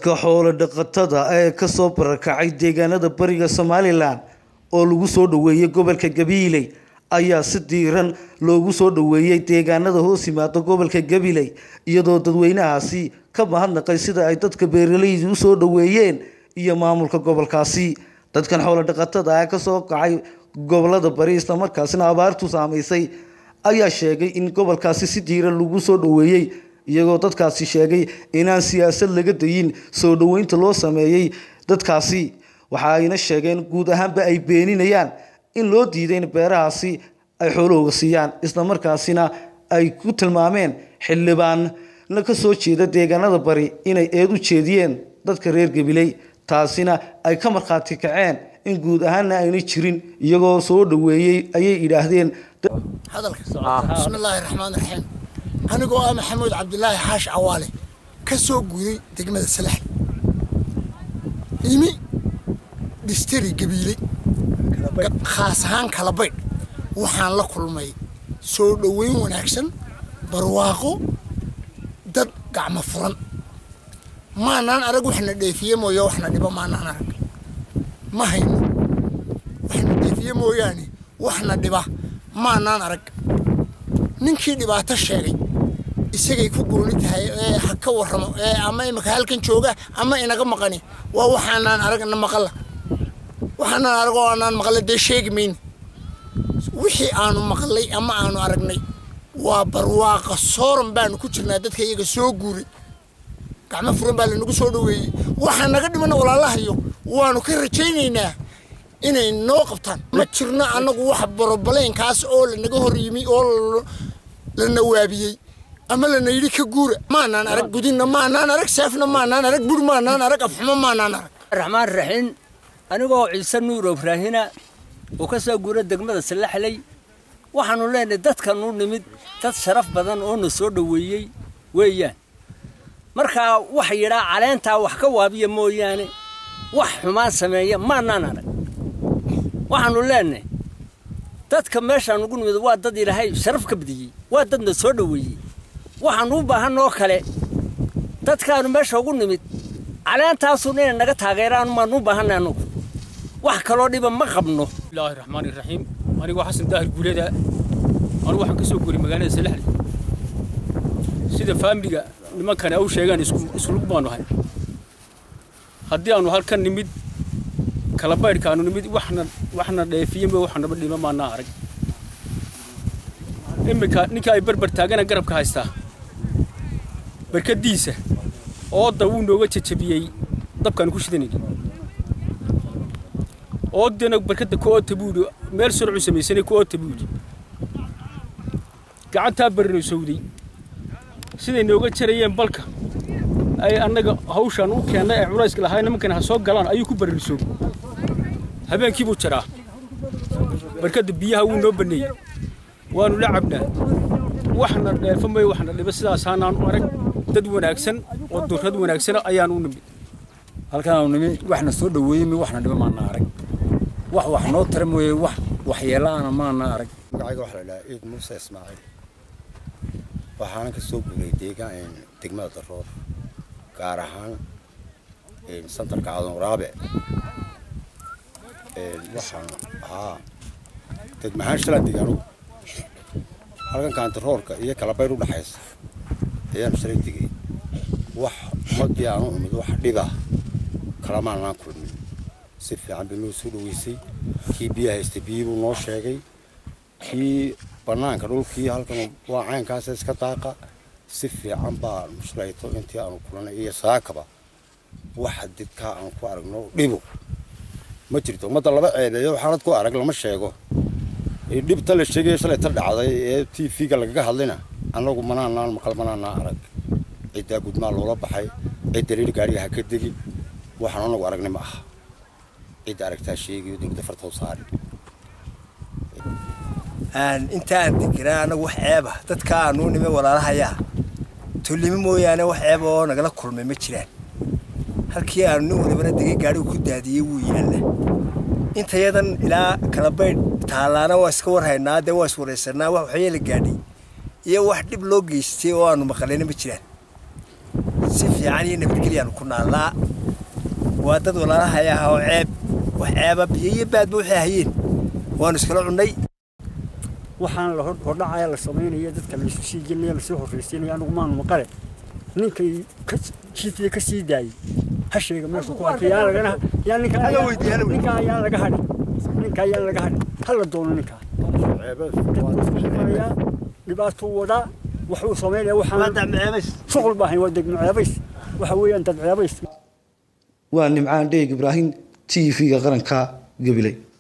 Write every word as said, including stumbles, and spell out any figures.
dadka xoolo dhaqatada ee ka soo barakacay deegaanada bariga Somaliland oo lagu soo dhaweeyay gobolka Gabiley ayaa si diiran loogu soo dhaweeyay deegaanada hoos yimaada gobolka Gabiley iyadoo dadweynahaasi ka mahadnaqay sida ay dadka beeraleydu u soo dhaweeyeen iyo maamulka gobolkaasi. dadkan xoolo dhaqatada ah ka soo kacay gobolada bari isla markaasina abaartu saameysay ayaa sheegay in gobolkaasi si diiran lagu soo dhaweeyay iyagoo dadkaasi sheegay inaan siyaasad laga dayin soo dhaweynta loo sameeyay dadkaasi. waxa ayna sheegeen guud ahaanba ay beeninayaan in loo diiday in beerahaasi ay xoolahooga siiyaan isla markaasina ay ku tilmaameen xildhibaan la ka soo jeeda deegaanada bari inay eed u jeediyeen dadka reer Gabiley taasina ay ka marqaati kaceen in guud ahaanna ayna jirin iyagoo soo dhaweeyay ayay ilaahdeen hadalka bismillaahir rahmaanir rahiim anigoo ah Maxamuud Cabdullaahi Xaash Cawaale ka soo guuday degmada Salax imi distiri Gabiley khaas ahaan kala baydh waxaan la kulmay soo dhaweyn wanaagsan barwaaqo dad gacmo furan maanaan arag waxna dheefiye mooyo waxna dhiba maanaan arag ma hayno waxna dheefiye mooyaane waxna dhiba maanaan arag ninkii dhibaato sheegay isagay ku gooni tahay ee ha ka warramo ee ama imaka halkan jooga ama inaga maqani waa waxaanaan aragna maqala waxaanaan arag oo aanaan maqla dee sheegmayn wixii aanu maqlay ama aanu aragnay waa barwaaqa sooran baanu ku jirnaa dadka iyaga soo guuray gacmo furan baa lanagu soo dhaweeyay waxaan naga dhimana walaalahayo waanu ka rajaynaynaa inay noo qabtaan ma jirno annagu wax borobaleenkaas oo lanaga hor yimi oo lana waabiyey ama lana yidhi ka guura maanaan arag gudinna maanaan arag saafna maanaan arag bur maanaan arag afxumo maanaan arag raxmaan raxiin anigoo ciise nuur ibraahina oo ka soo guura degmada Salaxley waxaanu leenahay dadkan u nimid dad sharaf badan oo na soo dhaweeyay weeyaan marka wax yira caleenta wax ka waabiya mooyaane wax xumaan sameeya maanaan arag waxaanu leenahay dadka meeshaan ugu nimid waa dad Ilaahay sharaf ka badiyay waa dad na soo dhaweeyay waxaanu u baahanoo kale dadkaanu meesha ugu nimid caleentaasu inay naga taageeraan ma nu baahanaano wax kale dhiba ma qabno. Bismillahir Rahmaanir Rahiim anigoo Xasan Daahir Guuleeda anigu waxaan ka soo guuray magaalada Salaxley sida faamiliga nimankan ay u sheegaan isku isku baanu hay haddii aanu halkan nimid kala baydhkaanu nimid waxna waxna dheefiyeen waxna dhima maana arag imika ninka ay barbar taagana garabka haystaa barkadiisa oo daw nooga jajabiyay dabkan ku shidanay oo dana barkada ku tabuudo meel surcu sameeyay ku tabuudo gacanta barno Saudi sidii nooga jarayeen balka ay annaga hawshan u keenay ee culays lahayn nimankan ha soo galaan ayuu ku barriso habeenkii buu jaraa barkada biyaha uu noo baneeyay waanu la cabnaa waxna dheefamay waxna dhiba sidaas aanan u arag dad wanaagsan oo durrad wanaagsan ayaan u nimid halkaan u nimid waxna soo dhaweeyay waxna dhiba maana arag wax wax noo tarmooyay wax waxyeelaana maana arag magacayga waxa la ilaahay Eid Muuse Ismaaciil waxaan ka soo guuray deegaan degmada Daroor gaar ahaan ee santarka Aadan Raabe ee waxaan haa degmahan shala deegaano halkan ka Daroorka iyo kala bayr u dhaxaysa ayaan shalay digay wax madii aanu umid wax dhiba kala maana kulmin si fiican buu soo dhaweysay kii biyaha haystay biyuu noo sheegay kii banaanka dhulkii halkan waa caynkaas iska daaqa si fiican baa mushlayto intii aanu kulanay iyo saakaba wax dadka aan ku aragno dhibo ma jirto umada laba ceebeeyo waxaan ku arag lama sheego ee dhibta la sheegay shalay tar dhacday ee T V-ga laga hadlayna anagu manaan maqal manaan arag cida gudma loola baxay ee daliil gaariga ka digi waxaan anagu aragnay ma aha cid aragtaa sheegay degmada fartow saari aan inta aan dikiraa anagu wax ceeba dadka aanu nimay walaalahaya tulimo mooyaane wax ceeb oo nagala kulmay ma jiraan halkii aanu wadabana degay gaarigu ku daadiyay wuu yaala inta yadan ilaa kala baydh taalaana waa iska warhaynaa de waa iswareysanaa wax waxyeelo gaadhay iyo wax dib loo geystay oo aanu maqalayna ma jiraan si fiican iyo nabadgelyaanu ku naallaa waa dad walaalahayaa oo ceeb wax ceeba biyo iyo baadba waxay hayeen waanu iskala cunnay waxaan la hordhacaya la samaynayo dadka la isu sii gelinayo la soo horreysiinayo anigu maanu maqale ninkay jidkii ka sii daayay ha sheega meesha ku arkay yaa lagana yaa ninka ninka ayaa laga hadhay ninka ayaa laga hadhay hala doono ninka dhibaato wada wuxuu sameeyaa waxaan shughul baahan waa degmo ceebays waxa weeyaan dad ceebays waa Nimcaan Dheeg Ibraahim T V-ga qaranka Gabiley.